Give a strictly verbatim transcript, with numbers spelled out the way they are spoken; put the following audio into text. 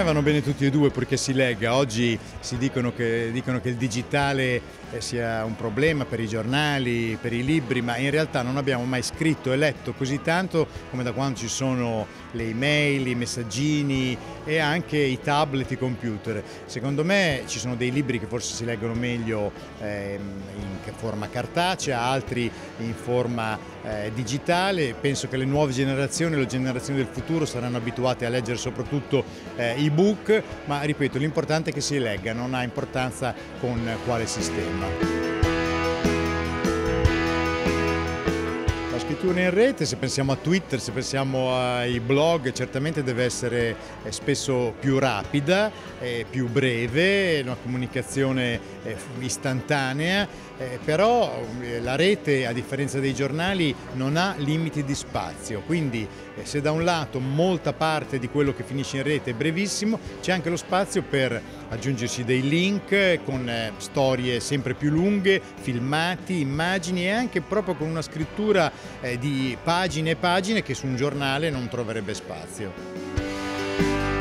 me vanno bene tutti e due perché si legga. Oggi si dicono che, dicono che il digitale sia un problema per i giornali, per i libri, ma in realtà non abbiamo mai scritto e letto così tanto come da quando ci sono le email, i messaggini e anche i tablet, i computer. Secondo me ci sono dei libri che forse si leggono meglio eh, in forma cartacea, altri in forma eh, digitale. Penso che le nuove generazioni, le generazioni del futuro saranno abituate a leggere soprattutto eh, ebook, ma ripeto, l'importante è che si legga, non ha importanza con quale sistema. La scrittura in rete, se pensiamo a Twitter, se pensiamo ai blog, certamente deve essere spesso più rapida, più breve, una comunicazione istantanea, però la rete, a differenza dei giornali, non ha limiti di spazio, quindi se da un lato molta parte di quello che finisce in rete è brevissimo, c'è anche lo spazio per aggiungersi dei link con storie sempre più lunghe, filmati, immagini e anche proprio con una scrittura di pagine e pagine che su un giornale non troverebbe spazio.